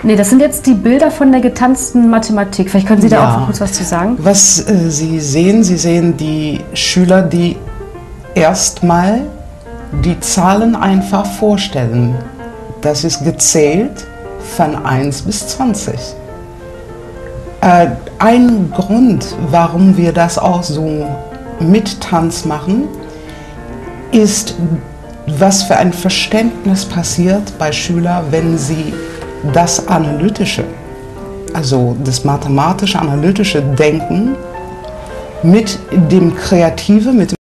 Nee, das sind jetzt die Bilder von der getanzten Mathematik. Vielleicht können Sie da auch kurz was zu sagen. Was Sie sehen die Schüler, die erstmal die Zahlen einfach vorstellen. Das ist gezählt von 1 bis 20. Ein Grund, warum wir das auch so mit Tanz machen, ist, was für ein Verständnis passiert bei Schülern, wenn sie das analytische, also das mathematische, analytische Denken mit dem Kreative, mit dem